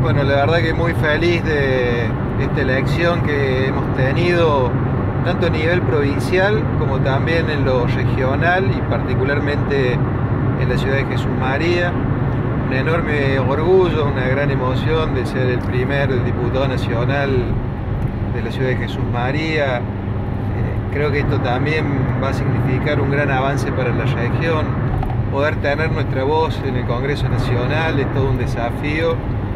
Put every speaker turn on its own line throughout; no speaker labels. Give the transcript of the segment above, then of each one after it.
Bueno, la verdad que muy feliz de esta elección que hemos tenido, tanto a nivel provincial como también en lo regional y particularmente en la ciudad de Jesús María. Un enorme orgullo, una gran emoción de ser el primer diputado nacional de la ciudad de Jesús María. Creo que esto también va a significar un gran avance para la región. Poder tener nuestra voz en el Congreso Nacional es todo un desafío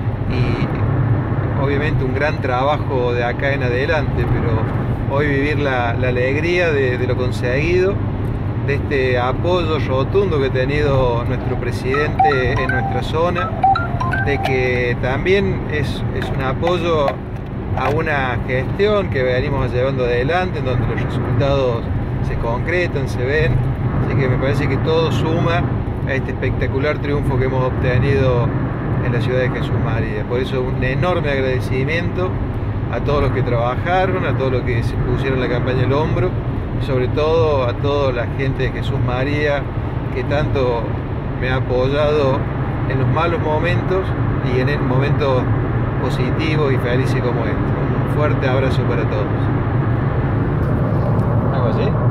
y obviamente un gran trabajo de acá en adelante, pero hoy vivir la alegría de lo conseguido, de este apoyo rotundo que ha tenido nuestro presidente en nuestra zona, de que también es un apoyo a una gestión que venimos llevando adelante, en donde los resultados se concretan, se ven, así que me parece que todo suma a este espectacular triunfo que hemos obtenido en la ciudad de Jesús María. Por eso un enorme agradecimiento a todos los que trabajaron, a todos los que se pusieron la campaña al hombro, y sobre todo a toda la gente de Jesús María que tanto me ha apoyado en los malos momentos y en el momento positivos y felices como este. Un fuerte abrazo para todos.
¿Algo así?